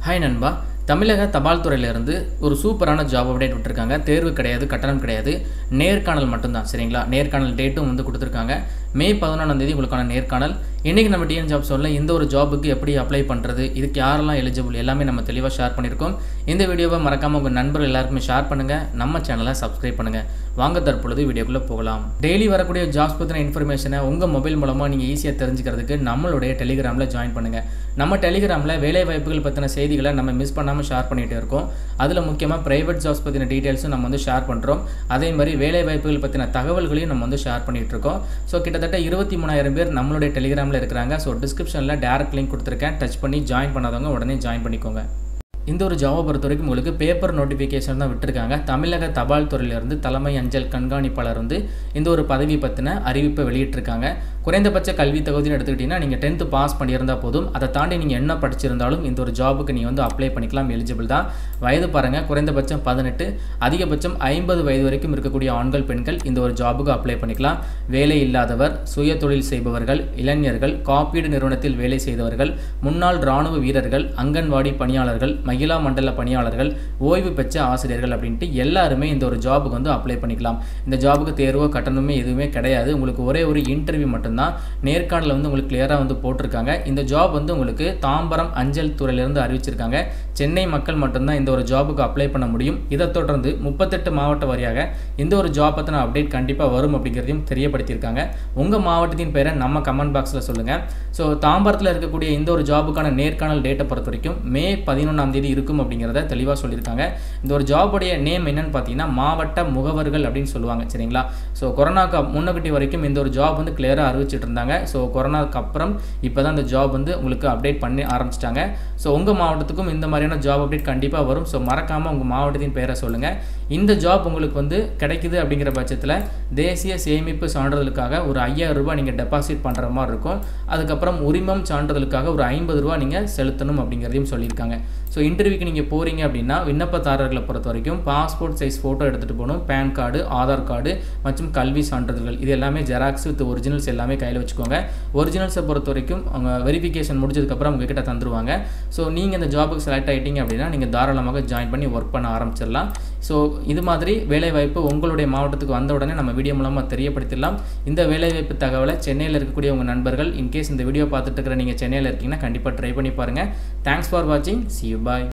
Hi நண்பா, தமிழக தபால் துறையிலிருந்து ஒரு சூப்பரான ஜாப் அப்டேட் விட்டுருக்காங்க. தேர்வு கிடையாது, கட்டணம் கிடையாது, நேர்காணல் மட்டும்தான். சரிங்களா? நேர்காணல் டேட்டும் வந்து கொடுத்துருக்காங்க. மே 11ஆம் தேதி உங்களுக்கான நேர்காணல். இன்றைக்கி நம்ம டிஎன் ஜாப் சொல்ல இந்த ஒரு ஜாபுக்கு எப்படி அப்ளை பண்ணுறது, இதுக்கு யாரெல்லாம் எலிஜிபிள் எல்லாமே நம்ம தெளிவாக ஷேர் பண்ணியிருக்கோம். இந்த வீடியோவை மறக்காமல் உங்கள் நண்பர்கள் எல்லாருக்குமே ஷேர் பண்ணுங்கள். நம்ம சேனலை சப்ஸ்கிரைப் பண்ணுங்கள். வாங்க தற்பொழுது வீடியோக்குள்ளே போகலாம். டெய்லி வரக்கூடிய ஜாப்ஸ் பற்றின இன்ஃபர்மேஷனை உங்கள் மொபைல் மூலமாக நீங்கள் ஈஸியாக தெரிஞ்சுக்கிறதுக்கு நம்மளுடைய டெலிகிராமில் ஜாயின் பண்ணுங்கள். நம்ம டெலிகிராமில் வேலை வாய்ப்புகள் பற்றின செய்திகளை நம்ம மிஸ் பண்ணாமல் ஷேர் பண்ணிகிட்டே இருக்கோம். அதில் முக்கியமாக ப்ரைவேட் ஜாப்ஸ் பற்றின டீட்டெயில்ஸும் நம்ம வந்து ஷேர் பண்ணுறோம். அதே மாதிரி வேலை வாய்ப்புகள் பற்றின தகவல்களையும் நம்ம வந்து ஷேர் பண்ணிகிட்டு இருக்கோம். ஸோ கிட்டத்தட்ட 23,000 பேர் நம்மளுடைய டெலிகிராமில் இருக்கிறாங்க. ஸோ டிஸ்கிரிப்ஷனில் டேரக்ட் லிங்க் கொடுத்துருக்கேன். டச் பண்ணி ஜாயின் பண்ணாதவங்க உடனே ஜாயின் பண்ணிக்கோங்க. இந்த ஒரு ஜாபை பொறுத்த வரைக்கும் உங்களுக்கு பேப்பர் நோட்டிஃபிகேஷன் தான் விட்டுருக்காங்க. தமிழக தபால் துறையிலிருந்து தலைமை அஞ்சல் கண்காணிப்பாளர் வந்து இந்த ஒரு பதவி பற்றின அறிவிப்பை வெளியிட்டிருக்காங்க. குறைந்தபட்ச கல்வி தகுதின்னு எடுத்துக்கிட்டிங்கன்னா நீங்கள் 10th பாஸ் பண்ணியிருந்தால் போதும். அதை தாண்டி நீங்கள் என்ன படிச்சிருந்தாலும் இந்த ஒரு ஜாபுக்கு நீங்கள் வந்து அப்ளை பண்ணிக்கலாம். எலிஜிபிள் தான். வயது பாருங்கள், குறைந்தபட்சம் 18, அதிகபட்சம் 50 வயது வரைக்கும் இருக்கக்கூடிய ஆண்கள் பெண்கள் இந்த ஒரு ஜாபுக்கு அப்ளை பண்ணிக்கலாம். வேலை இல்லாதவர், சுய தொழில் செய்பவர்கள், இளைஞர்கள், காப்பீடு நிறுவனத்தில் வேலை செய்தவர்கள், முன்னாள் இராணுவ வீரர்கள், அங்கன்வாடி பணியாளர்கள், மகிழா மண்டல பணியாளர்கள், ஓய்வு பெற்ற ஆசிரியர்கள் அப்படின்ட்டு எல்லாருமே இந்த ஒரு ஜாபுக்கு வந்து அப்ளை பண்ணிக்கலாம். இந்த ஜாபுக்கு தேர்வோ கட்டணமே எதுவுமே கிடையாது. உங்களுக்கு ஒரே ஒரு இன்டர்வியூ மட்டும்தான். நேர்காணல் வந்து உங்களுக்கு கிளியராக வந்து போட்டிருக்காங்க. இந்த ஜாப் வந்து உங்களுக்கு தாம்பரம் அஞ்சல் துறையிலிருந்து அறிவிச்சிருக்காங்க. சென்னை மக்கள் மட்டும்தான் இந்த ஒரு ஜாபுக்கு அப்ளை பண்ண முடியும். இதை தொடர்ந்து 38 மாவட்ட வாரியாக இந்த ஒரு ஜாப் பற்றின அப்டேட் கண்டிப்பாக வரும் அப்படிங்கிறதையும் தெரியப்படுத்தியிருக்காங்க. உங்கள் மாவட்டத்தின் பேரை நம்ம கமெண்ட் பாக்ஸில் சொல்லுங்கள். ஸோ தாம்பரத்தில் இருக்கக்கூடிய இந்த ஒரு ஜாபுக்கான நேர்காணல் டேட்டை பொறுத்த வரைக்கும் மே 11ஆம் தேதி இருக்கும் அப்படிங்கிறத தெளிவாக சொல்லியிருக்காங்க. இந்த ஒரு ஜாபுடைய நேம் என்னன்னு பார்த்தீங்கன்னா மாவட்ட முகவர்கள் அப்படின்னு சொல்லுவாங்க. சரிங்களா? ஸோ கொரோனாக்கு முன்னகட்டி வரைக்கும் இந்த ஒரு ஜாப் வந்து கிளியராக அறிவிச்சிட்டு இருந்தாங்க. ஸோ கொரோனாக்கு அப்புறம் இப்போ தான் இந்த ஜாப் வந்து உங்களுக்கு அப்டேட் பண்ணி ஆரம்பிச்சிட்டாங்க. ஸோ உங்கள் மாவட்டத்துக்கும் இந்த மாதிரியான ஜாப் அப்டேட் கண்டிப்பாக வரும். ஸோ மறக்காமல் உங்கள் மாவட்டத்தின் பெயரை சொல்லுங்கள். இந்த ஜாப் உங்களுக்கு வந்து கிடைக்குது அப்படிங்கிற பட்சத்தில் தேசிய சேமிப்பு சான்றிதழுக்காக ஒரு 5,000 ரூபாய் நீங்கள் டெபாசிட் பண்ணுற மாதிரி இருக்கும். அதுக்கப்புறம் உரிமம் சான்றிதழுக்காக ஒரு 50 ரூபா நீங்கள் செலுத்தணும் அப்படிங்கிறதையும் சொல்லியிருக்காங்க. ஸோ இன்டர்வியூக்கு நீங்கள் போகிறீங்க அப்படின்னா விண்ணப்பதாரர்களை பொறுத்த வரைக்கும் பாஸ்போர்ட் சைஸ் ஃபோட்டோ எடுத்துகிட்டு போகணும். பேன் கார்டு, ஆதார் கார்டு மற்றும் கல்வி சான்றிதழ்கள் இது எல்லாமே ஜெராக்ஸ் வித் ஒரிஜினல்ஸ் எல்லாமே கையில் வச்சுக்கோங்க. ஒரிஜினல்ஸை பொறுத்த வரைக்கும் அவங்க வெரிஃபிகேஷன் முடிஞ்சதுக்கப்புறம் உங்ககிட்ட தந்துருவாங்க. ஸோ நீங்கள் இந்த ஜாபுக்கு செலக்ட் ஆகிட்டீங்க அப்படின்னா நீங்கள் தாராளமாக ஜாயின் பண்ணி ஒர்க் பண்ண ஆரம்பிச்சிடலாம். ஸோ இது மாதிரி வேலைவாய்ப்பு உங்களுடைய மாவட்டத்துக்கு வந்த உடனே நம்ம வீடியோ மூலமாக தெரியப்படுத்திடலாம். இந்த வேலைவாய்ப்பு தகவலை சென்னையில் இருக்கக்கூடிய உங்கள் நண்பர்கள் இன்கேஸ் இந்த வீடியோ பார்த்துட்டு இருக்கிற நீங்கள் சென்னையில் இருக்கீங்கன்னா கண்டிப்பாக ட்ரை பண்ணி பாருங்கள். தேங்க்ஸ் ஃபார் வாட்சிங். See you. Bye.